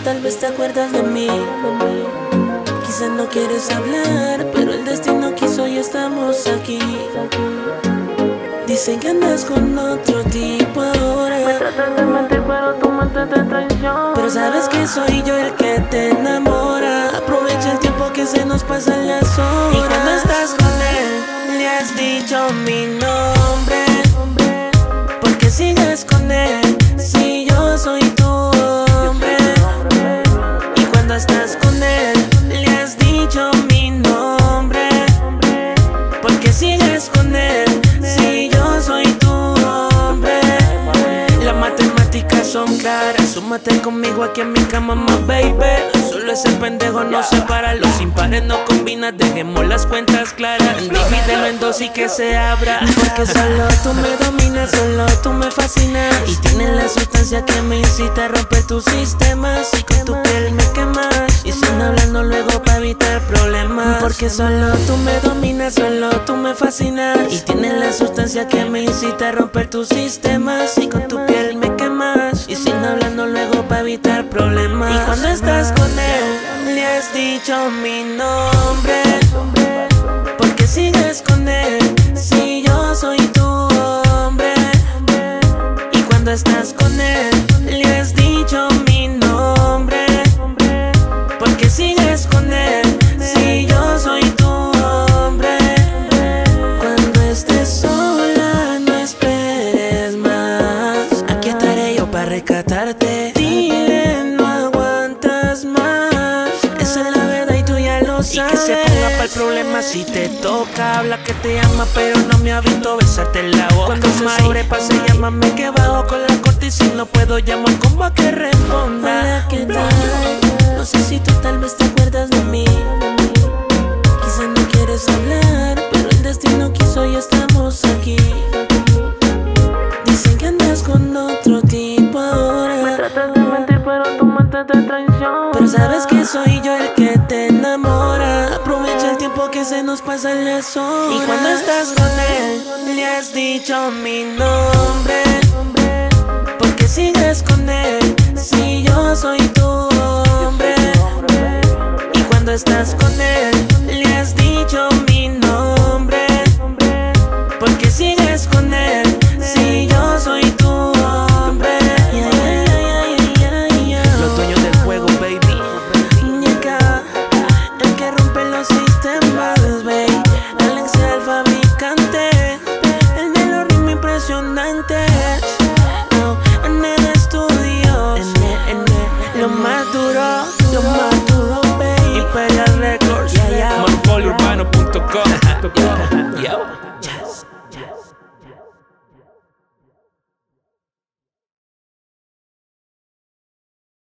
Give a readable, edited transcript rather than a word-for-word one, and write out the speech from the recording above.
tal vez te acuerdas de mí. Quizás no quieres hablar, pero el destino quiso y estamos aquí. Dicen que andas con otro tipo ahora. Me tratas de mentir, pero tu mente te traiciona. Pero sabes que soy yo el que te enamora. Aprovecha el tiempo que se nos pasan las horas. Y cuando estás con él, le has dicho mi nombre. ¿Por qué sigues con él si yo soy tu hombre? Y cuando estás con él, le has dicho mi nombre. ¿Por qué sigues con él si yo soy tu hombre? Las matemáticas son claras. Súmate conmigo aquí en mi cama, más baby. Solo ese pendejo no separa. Los impares no combinas, dejemos las cuentas claras. Divídelo en dos y que se abra. Porque solo tú me dominas, solo tú me fascinas. Y tienes la sustancia que me incita a romper tus sistemas. Y con tu piel me quemas. Y sin hablarnos luego para evitar problemas. Porque solo tú me dominas, solo tú me fascinas. Y tienes la sustancia que me incita a romper tus sistemas. Y con tu piel me quemas. Y sin hablarnos luego para evitar problemas. Y cuando estás con él, le has dicho mi nombre. ¿Por qué sigues con él si yo soy tu hombre? Y cuando estás con él, le has dicho mi nombre. ¿Por qué sigues con él si yo soy tu hombre? Cuando estés sola, no esperes más. Aquí estaré yo para rescatarte. Dile, no aguantas más. Esa es la verdad y tú ya lo sabes. Y que se ponga para el problema si te toca. Habla que te llama pero no me ha visto besarte en la boca. Cuando se sobrepase llámame que bajo con la corte. Y si no puedo llamar como a que responda. Hola, ¿qué tal? No sé si tú tal vez te acuerdas de mí. Quizás no quieres hablar, pero el destino quiso y estamos aquí. Dicen que andas con otro tipo ahora. Me tratas de mentir, pero tu mente te traiciona. Pero sabes que soy yo el que te enamora. Aprovecha el tiempo que se nos pasan las horas. Y cuando estás con él, le has dicho mi nombre. ¿Por qué sigues con él si yo soy tu hombre? Y cuando estás con él, le has dicho mi nombre. ¿Por qué sigues con él si yo soy tu hombre? Los dueños del juego, baby. Ñeca, el que rompe los sistemas, baby. Alex el fabricante, el de los ritmos impresionantes. En el estudio, lo más duro, baby. Imperial Records, Monopoliourbano.com. Yo.